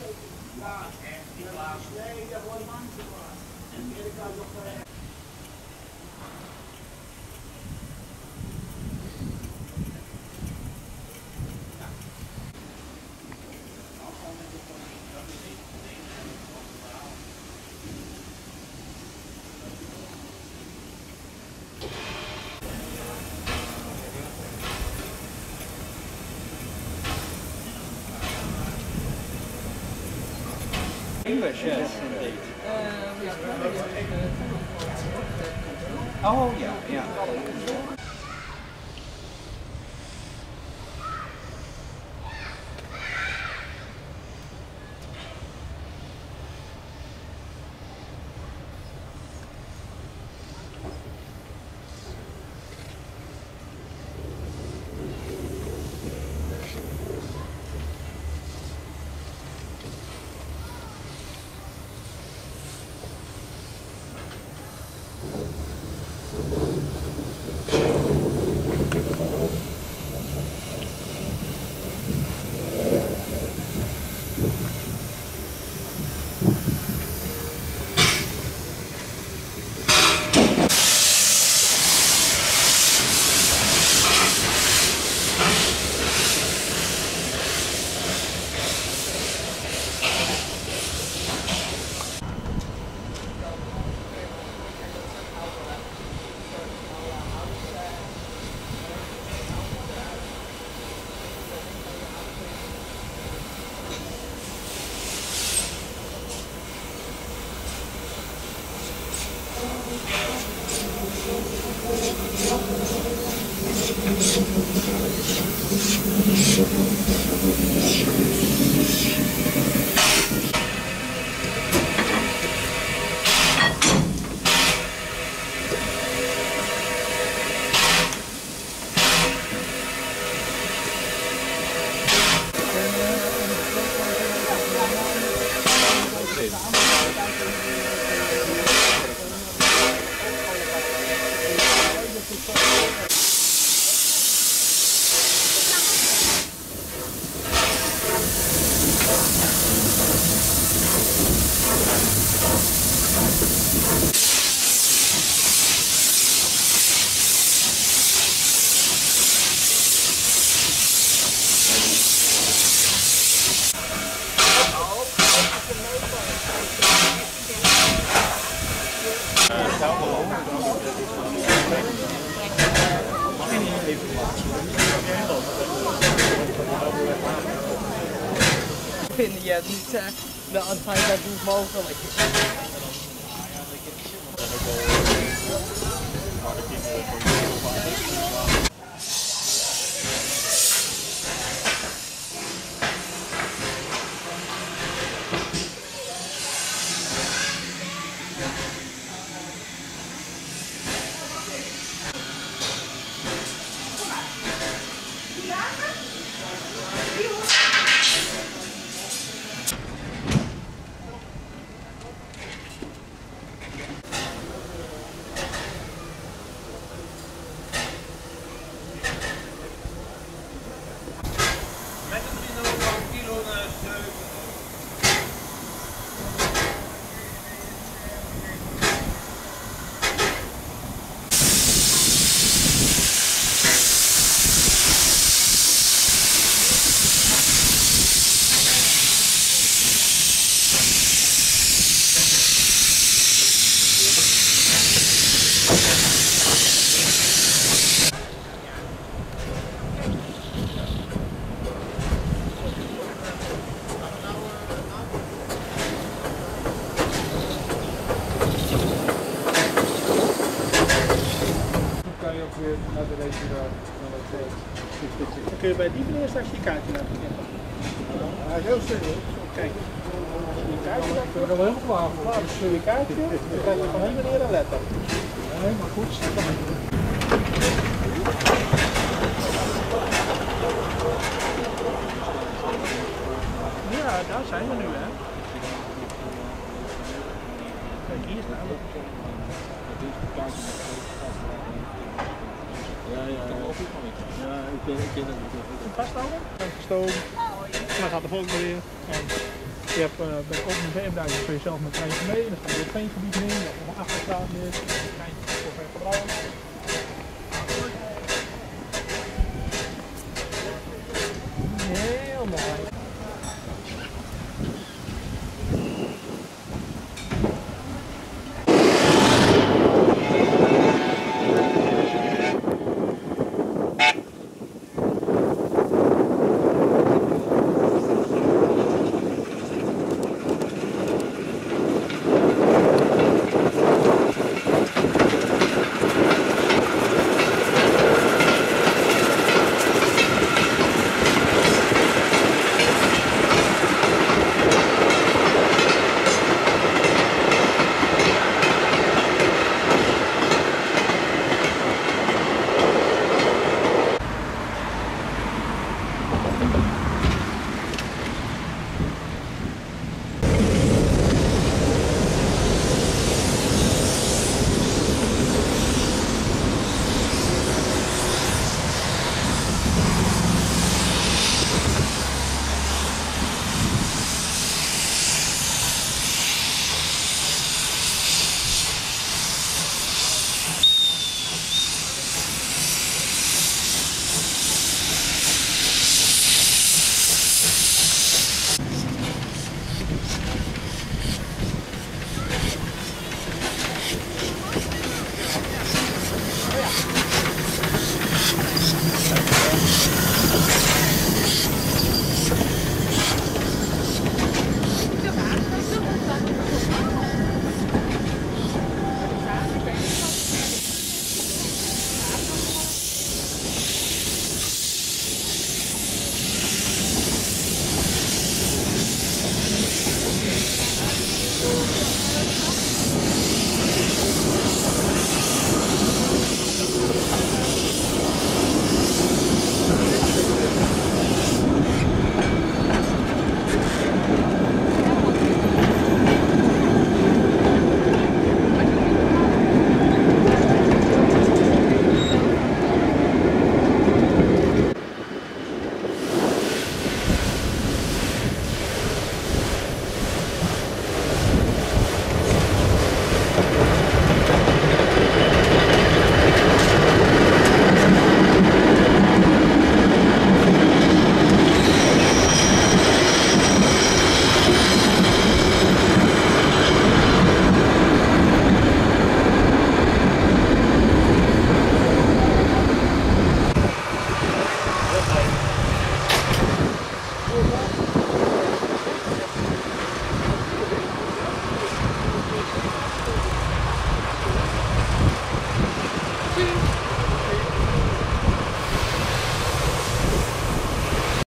English, yes, indeed. Oh, yeah, yeah. Vinden je niet wel anscheinend dat doen mogelijk. Naar de restaurant. Dan kun je bij die meneer straks je kaartje laten zien. Hij is heel serieus. Kijk, als je je kaartje laat Ik ben er wel helemaal klaar voor. dus je kaartje, dan krijg je van die meneer een letter. Nee, maar goed. Ja, daar zijn we nu, hè. Kijk, hier staan we. Ja, ik ken het niet. Vasthouden? Gestoken. Dan gaat de volgende weer. En Je hebt bij de open museumduiken kun je zelf met treintje mee, dan ga je door het veengebied in, dat er nog achterstraat is, een treintje voor het gebruik. Heel mooi.